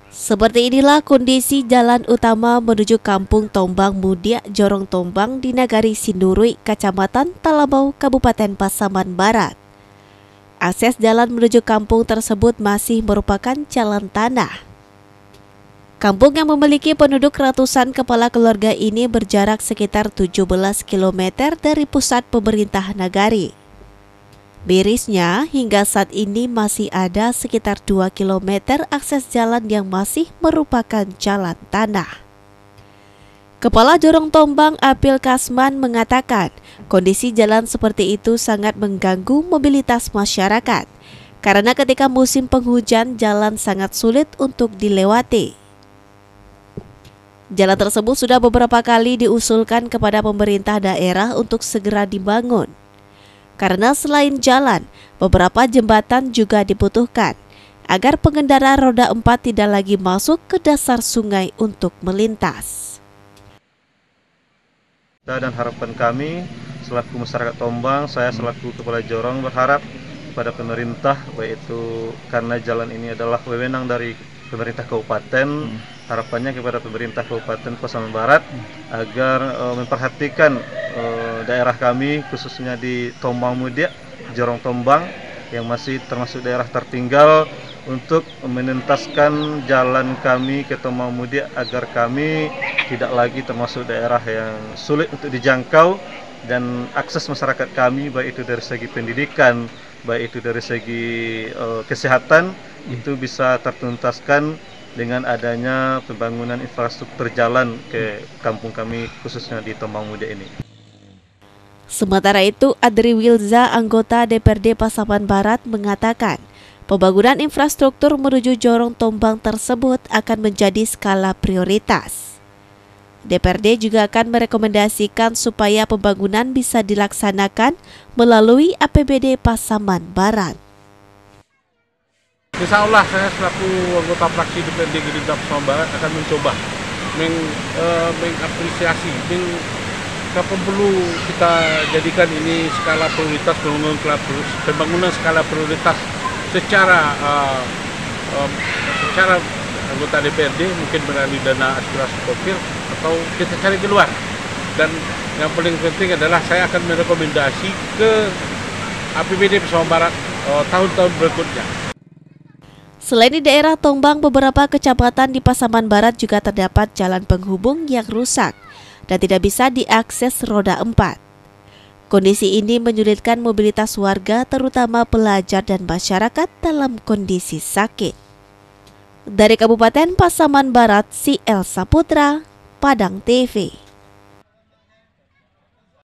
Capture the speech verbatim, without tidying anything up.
Seperti inilah kondisi jalan utama menuju Kampung Tombang Mudia, Jorong Tombang di Nagari Sindurui, Kecamatan Talabau, Kabupaten Pasaman Barat. Akses jalan menuju kampung tersebut masih merupakan jalan tanah. Kampung yang memiliki penduduk ratusan kepala keluarga ini berjarak sekitar tujuh belas kilometer dari pusat pemerintah Nagari. Mirisnya, hingga saat ini masih ada sekitar dua kilometer akses jalan yang masih merupakan jalan tanah. Kepala Jorong Tombang Apil Kasman mengatakan, kondisi jalan seperti itu sangat mengganggu mobilitas masyarakat, karena ketika musim penghujan jalan sangat sulit untuk dilewati. Jalan tersebut sudah beberapa kali diusulkan kepada pemerintah daerah untuk segera dibangun. Karena selain jalan, beberapa jembatan juga dibutuhkan agar pengendara roda empat tidak lagi masuk ke dasar sungai untuk melintas. Dan harapan kami selaku masyarakat Tombang, saya selaku Kepala Jorong berharap kepada pemerintah, baik itu karena jalan ini adalah wewenang dari pemerintah kabupaten, hmm. harapannya kepada pemerintah Kabupaten Pasaman Barat hmm. agar uh, memperhatikan uh, daerah kami khususnya di Tombang Mudia, Jorong Tombang yang masih termasuk daerah tertinggal untuk menuntaskan jalan kami ke Tombang Mudia agar kami tidak lagi termasuk daerah yang sulit untuk dijangkau dan akses masyarakat kami baik itu dari segi pendidikan, baik itu dari segi uh, kesehatan itu bisa tertuntaskan dengan adanya pembangunan infrastruktur jalan ke kampung kami khususnya di Tombang Mudia ini. Sementara itu, Adri Wilza, anggota D P R D Pasaman Barat mengatakan, pembangunan infrastruktur menuju Jorong Tombang tersebut akan menjadi skala prioritas. D P R D juga akan merekomendasikan supaya pembangunan bisa dilaksanakan melalui A P B D Pasaman Barat. Insya Allah saya selaku anggota fraksi D P R D Gerindra Pasaman Barat akan mencoba meng, uh, mengapresiasi, meng, kapan perlu kita jadikan ini skala prioritas pembangunan, pembangunan skala prioritas secara uh, uh, secara anggota D P R D mungkin melalui dana aspirasi kopir atau kita cari di luar. Dan yang paling penting adalah saya akan merekomendasi ke A P B D Pasaman Barat uh, tahun-tahun berikutnya. Selain di daerah Tombang, beberapa kecamatan di Pasaman Barat juga terdapat jalan penghubung yang rusak dan tidak bisa diakses roda empat. Kondisi ini menyulitkan mobilitas warga, terutama pelajar dan masyarakat dalam kondisi sakit. Dari Kabupaten Pasaman Barat, si Elsa Putra, Padang T V.